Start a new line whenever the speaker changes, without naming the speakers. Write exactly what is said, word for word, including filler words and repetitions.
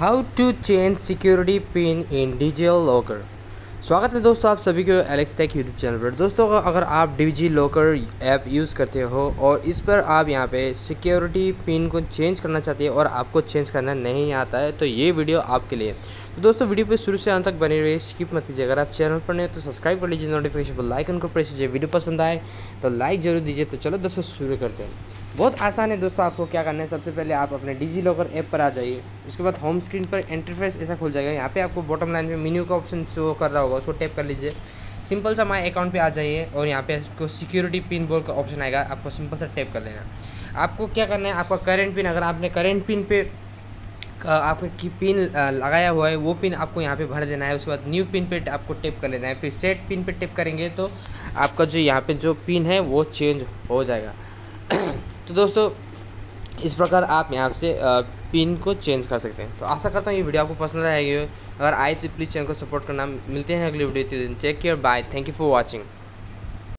How to change security PIN in digital locker. स्वागत है दोस्तों आप सभी को एलेक्स टेक यूट्यूब चैनल पर। दोस्तों अगर आप डिजी लॉकर ऐप यूज़ करते हो और इस पर आप यहां पे सिक्योरिटी पिन को चेंज करना चाहते हैं और आपको चेंज करना नहीं आता है तो ये वीडियो आपके लिए। तो दोस्तों वीडियो पे शुरू से अंत तक बने रहिए, स्किप मत कीजिए। अगर आप चैनल पर नहीं हो तो सब्सक्राइब कर लीजिए, नोटिफिकेशन बेल आइकन को प्रेस कीजिए। वीडियो पसंद आए तो लाइक जरूर दीजिए। तो चलो दोस्तों शुरू करते हैं। बहुत आसान है दोस्तों, आपको क्या करना है, सबसे पहले आप अपने डिजी लॉकर ऐप पर आ जाइए। इसके बाद होम स्क्रीन पर इंटरफेस ऐसा खुल जाएगा। यहाँ पे आपको बॉटम लाइन में मेन्यू का ऑप्शन शो कर रहा होगा, उसको टैप कर लीजिए। सिंपल सा माई अकाउंट पे आ जाइए और यहाँ पे आपको सिक्योरिटी पिन बोर्ड का ऑप्शन आएगा, आपको सिंपल सा टैप कर लेना। आपको क्या करना है, आपका करेंट पिन, अगर आपने करेंट पिन पे आपकी पिन लगाया हुआ है वो पिन आपको यहाँ पे भर देना है। उसके बाद न्यू पिन पे आपको टैप कर लेना है। फिर सेट पिन पे टैप करेंगे तो आपका जो यहाँ पे जो पिन है वो चेंज हो जाएगा। तो दोस्तों इस प्रकार आप यहाँ से पिन को चेंज कर सकते हैं। तो आशा करता हूँ ये वीडियो आपको पसंद आएगी। अगर आए तो प्लीज़ चैनल को सपोर्ट करना। मिलते हैं अगली video. Take care, bye, thank you for watching.